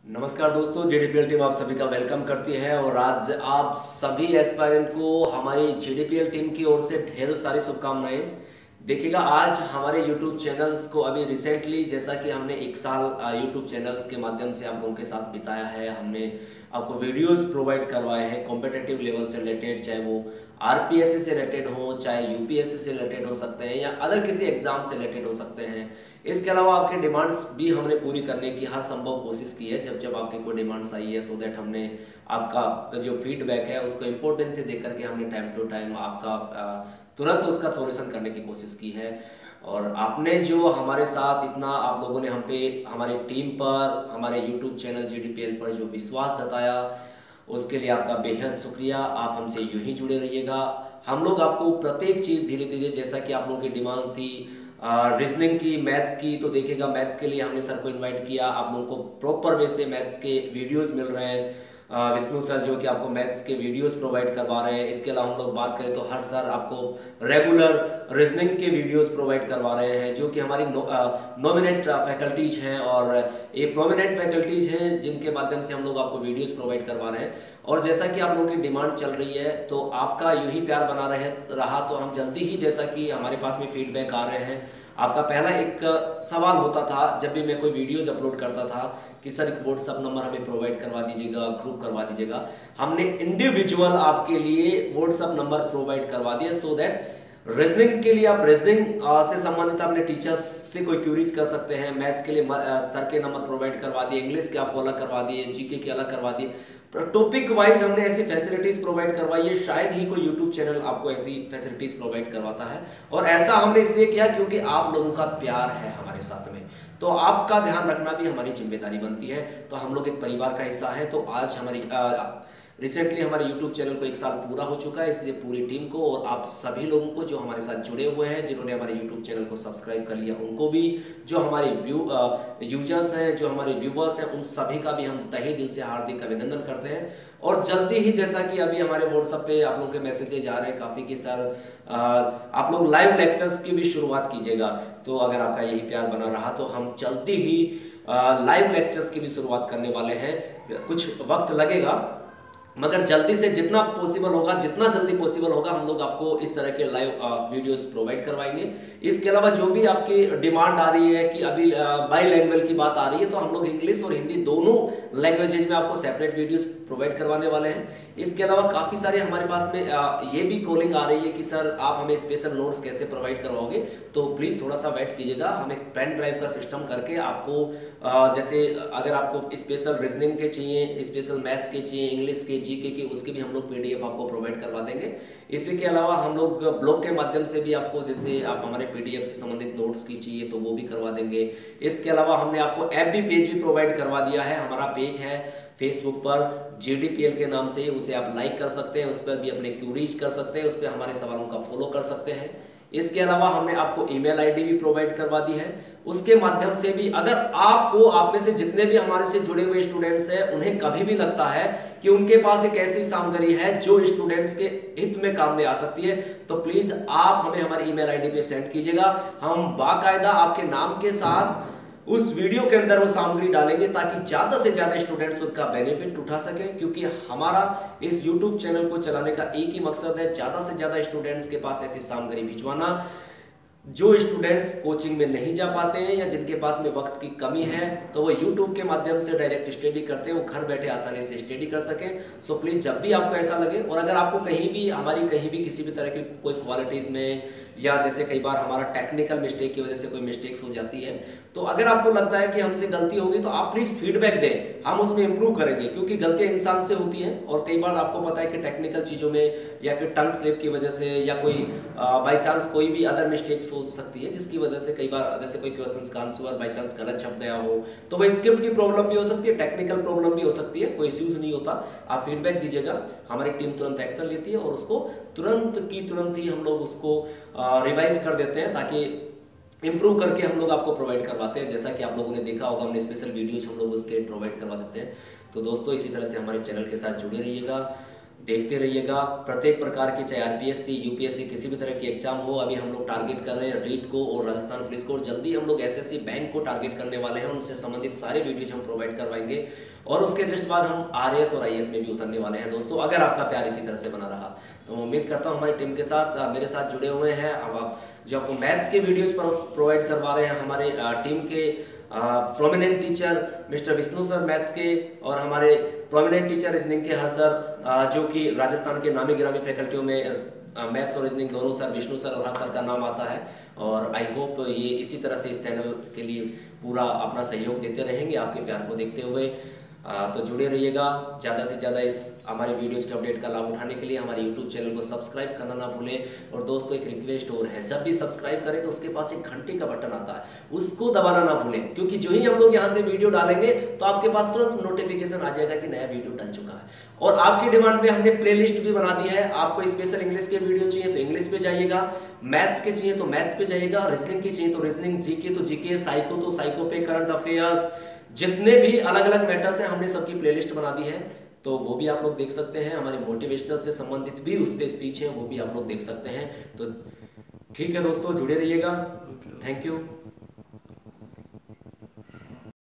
नमस्कार दोस्तों, जीडीपीएल टीम आप सभी का वेलकम करती है और आज आप सभी एस्पायरेंट को हमारी जीडीपीएल टीम की ओर से ढेरों सारी शुभकामनाएं। देखिएगा, आज हमारे यूट्यूब चैनल्स को अभी रिसेंटली, जैसा कि हमने एक साल यूट्यूब चैनल्स के माध्यम से आप लोगों के साथ बिताया है, हमने आपको वीडियोस प्रोवाइड करवाए हैं कॉम्पिटिटिव लेवल से रिलेटेड, चाहे वो आरपीएससी से रिलेटेड हो, चाहे यूपीएससी से रिलेटेड हो सकते हैं या अदर किसी एग्जाम से रिलेटेड हो सकते हैं। इसके अलावा आपके डिमांड्स भी हमने पूरी करने की हर संभव कोशिश की है। जब आपकी कोई डिमांड्स आई है, सो दैट हमने आपका जो फीडबैक है उसको इम्पोर्टेंस से देकर के हमने टाइम टू टाइम आपका तुरंत उसका सॉल्यूशन करने की कोशिश की है। और आपने जो हमारे साथ इतना, आप लोगों ने हम पे, हमारी टीम पर, हमारे यूट्यूब चैनल जीडीपीएल पर जो विश्वास जताया, उसके लिए आपका बेहद शुक्रिया। आप हमसे यूं ही जुड़े रहिएगा। हम लोग आपको प्रत्येक चीज़ धीरे धीरे, जैसा कि आप लोगों की डिमांड थी रीजनिंग की, मैथ्स की, तो देखिएगा मैथ्स के लिए हमने सर को इनवाइट किया। आप लोगों को प्रॉपर वे से मैथ्स के वीडियोस मिल रहे हैं। विष्णु सर जो कि आपको मैथ्स के वीडियोस प्रोवाइड करवा रहे हैं। इसके अलावा हम लोग बात करें तो हर सर आपको रेगुलर रीजनिंग के वीडियोस प्रोवाइड करवा रहे हैं, जो कि हमारी नॉमिनेट फैकल्टीज हैं और ये प्रोमिनेंट फैकल्टीज हैं, जिनके माध्यम से हम लोग आपको वीडियोस प्रोवाइड करवा रहे हैं। और जैसा कि आप लोगों की डिमांड चल रही है, तो आपका यूं ही प्यार बना रहा तो हम जल्दी ही, जैसा कि हमारे पास में फीडबैक आ रहे हैं, आपका पहला एक सवाल होता था जब भी मैं कोई वीडियोज अपलोड करता था कि सर एक व्हाट्सअप नंबर हमें प्रोवाइड करवा दीजिएगा, ग्रुप करवा दीजिएगा। हमने इंडिविजुअल आपके लिए व्हाट्सअप नंबर प्रोवाइड करवा दिया, सो दैट रीजनिंग के लिए आप रीजनिंग से संबंधित अपने टीचर्स से कोई क्यूरीज कर सकते हैं। मैथ्स के लिए सर के नंबर प्रोवाइड करवा दिए, इंग्लिश के आपको अलग करवा दिए, जीके के अलग करवा दिए। टॉपिक वाइज हमने ऐसी फैसिलिटीज प्रोवाइड करवाई है, शायद ही कोई यूट्यूब चैनल आपको ऐसी फैसिलिटीज प्रोवाइड करवाता है। और ऐसा हमने इसलिए किया क्योंकि आप लोगों का प्यार है हमारे साथ में, तो आपका ध्यान रखना भी हमारी जिम्मेदारी बनती है। तो हम लोग एक परिवार का हिस्सा है। तो आज हमारी रिसेंटली हमारे YouTube चैनल को एक साल पूरा हो चुका है, इसलिए पूरी टीम को और आप सभी लोगों को जो हमारे साथ जुड़े हुए हैं, जिन्होंने हमारे YouTube चैनल को सब्सक्राइब कर लिया, उनको भी, जो हमारे यूजर्स हैं, जो हमारे व्यूवर्स हैं, उन सभी का भी हम तहे दिल से हार्दिक अभिनंदन करते हैं। और जल्दी ही, जैसा कि अभी हमारे व्हाट्सएप पे आप लोगों के मैसेजेज आ रहे हैं काफ़ी कि सर आप लोग लाइव लेक्चर्स की भी शुरुआत कीजिएगा। तो अगर आपका यही प्यार बना रहा तो हम जल्दी ही लाइव लेक्चर्स की भी शुरुआत करने वाले हैं। कुछ वक्त लगेगा, मगर जल्दी से जितना पॉसिबल होगा, जितना जल्दी पॉसिबल होगा, हम लोग आपको इस तरह के लाइव वीडियोस प्रोवाइड करवाएंगे। इसके अलावा जो भी आपकी डिमांड आ रही है कि अभी बाई लैंग्वेज की बात आ रही है, तो हम लोग इंग्लिश और हिंदी दोनों लैंग्वेजेज में आपको सेपरेट वीडियोस प्रोवाइड करवाने वाले हैं। इसके अलावा काफ़ी सारे हमारे पास में ये भी कॉलिंग आ रही है कि सर आप हमें स्पेशल नोट्स कैसे प्रोवाइड करवाओगे। तो प्लीज़ थोड़ा सा वेट कीजिएगा, हम एक पेन ड्राइव का सिस्टम करके आपको जैसे अगर आपको स्पेशल रीजनिंग के चाहिए, स्पेशल मैथ्स के चाहिए, इंग्लिश के, जीके की, उसकी भी हम लोग पीडीएफ आपको प्रोवाइड करवा देंगे। इसी के अलावा हम लोग ब्लॉग के माध्यम से भी आपको, जैसे आप हमारे पीडीएफ से संबंधित नोट्स की चाहिए तो वो भी करवा देंगे। इसके अलावा हमने आपको एफबी पेज भी प्रोवाइड करवा दिया है। हमारा पेज है फेसबुक पर जीडीपीएल के नाम से, उसे आप लाइक कर सकते हैं, उस पर भी अपने क्यूरीज कर सकते हैं, उस पर हमारे सवालों का फॉलो कर सकते हैं। इसके अलावा हमने आपको ईमेल आईडी भी प्रोवाइड करवा दी है, उसके माध्यम से भी अगर आपको, आप में से जितने भी हमारे से जुड़े हुए स्टूडेंट्स हैं, उन्हें कभी भी लगता है कि उनके पास एक ऐसी सामग्री है जो स्टूडेंट्स के हित में काम में आ सकती है, तो प्लीज आप हमें हमारी ईमेल आईडी पे सेंड कीजिएगा। हम बाकायदा आपके नाम के साथ उस वीडियो के अंदर वो सामग्री डालेंगे ताकि ज्यादा से ज्यादा स्टूडेंट्स उसका बेनिफिट उठा सकें। क्योंकि हमारा इस YouTube चैनल को चलाने का एक ही मकसद है, ज्यादा से ज्यादा स्टूडेंट्स के पास ऐसी सामग्री भिजवाना जो स्टूडेंट्स कोचिंग में नहीं जा पाते हैं या जिनके पास में वक्त की कमी है, तो वो YouTube के माध्यम से डायरेक्ट स्टडी करते हैं, वो घर बैठे आसानी से स्टडी कर सकें। सो प्लीज जब भी आपको ऐसा लगे, और अगर आपको कहीं भी हमारी कहीं भी किसी भी तरह की कोई क्वालिटीज में, या जैसे कई बार हमारा टेक्निकल मिस्टेक की वजह से कोई मिस्टेक्स हो जाती है, तो अगर आपको लगता है कि हमसे गलती होगी तो आप प्लीज फीडबैक दें, हम उसमें इंप्रूव करेंगे। क्योंकि गलतियां इंसान से होती हैं और कई बार आपको पता है कि टेक्निकल चीज़ों में या फिर टंग स्लिप की वजह से या कोई बाई चांस कोई भी अदर मिस्टेक्स हो सकती है, जिसकी वजह से कई बार जैसे कोई क्वेश्चन का आंसर बाई चांस गलत छप गया हो, तो वह स्क्रिप्ट की प्रॉब्लम भी हो सकती है, टेक्निकल प्रॉब्लम भी हो सकती है, कोई इश्यूज नहीं होता। आप फीडबैक दीजिएगा, हमारी टीम तुरंत एक्शन लेती है और उसको तुरंत ही हम लोग उसको रिवाइज कर देते हैं, ताकि इंप्रूव करके हम लोग आपको प्रोवाइड करवाते हैं। जैसा कि आप लोगों ने देखा होगा, हमने स्पेशल वीडियोज हम लोग उसके प्रोवाइड करवा देते हैं। तो दोस्तों, इसी तरह से हमारे चैनल के साथ जुड़े रहिएगा। देखते रहिएगा। प्रत्येक प्रकार की, चाहे आरपीएससी, यूपीएससी, किसी भी तरह की एग्जाम हो, अभी हम लोग टारगेट कर रहे हैं रीट को और राजस्थान पुलिस को, और जल्दी हम लोग एसएससी बैंक को टारगेट करने वाले हैं। उनसे संबंधित सारे वीडियोज हम प्रोवाइड करवाएंगे और उसके जस्ट बाद हम आरएएस और आईएएस में भी उतरने वाले हैं दोस्तों। अगर आपका प्यार इसी तरह से बना रहा तो मैं उम्मीद करता हूँ हमारी टीम के साथ, मेरे साथ जुड़े हुए हैं। अब आप जो आपको मैथ्स के वीडियोज प्रोवाइड करवा रहे हैं हमारे टीम के prominent teacher mister Vishnu sir maths के, और हमारे प्रोमिनेंट टीचर रीजनिंग के हर सर, जो कि राजस्थान के नामी गिरामी फैकल्टियों में मैथ्स और रीजनिंग दोनों सर, विष्णु सर और हर सर का नाम आता है। और आई होप ये इसी तरह से इस चैनल के लिए पूरा अपना सहयोग देते रहेंगे, आपके प्यार को देखते हुए। तो जुड़े रहिएगा। ज़्यादा से ज़्यादा इस हमारे वीडियोज़ के अपडेट का लाभ उठाने के लिए हमारे यूट्यूब चैनल को सब्सक्राइब करना ना भूलें। और दोस्तों एक रिक्वेस्ट और है, जब भी सब्सक्राइब करें तो उसके पास एक घंटी का बटन आता है, उसको दबाना ना भूलें, क्योंकि जो ही हम लोग यहाँ से वीडियो डालेंगे तो आपके पास तुरंत नोटिफिकेशन आ जाएगा कि नया वीडियो डल चुका है। और आपकी डिमांड पे हमने प्लेलिस्ट भी बना दी है। आपको स्पेशल इंग्लिश के वीडियो चाहिए तो इंग्लिश पे जाइएगा, मैथ्स के चाहिए तो मैथ्स पे जाइएगा, रीजनिंग की चाहिए तो रीजनिंग, जीके तो जीके, साइको तो साइको पे, करंट अफेयर्स, जितने भी अलग अलग मैटर्स हैं हमने सबकी प्लेलिस्ट बना दी है, तो वो भी आप लोग देख सकते हैं। हमारे मोटिवेशनल से संबंधित भी उस पे स्पीच है, वो भी आप लोग देख सकते हैं। तो ठीक है दोस्तों, जुड़े रहिएगा। Thank you.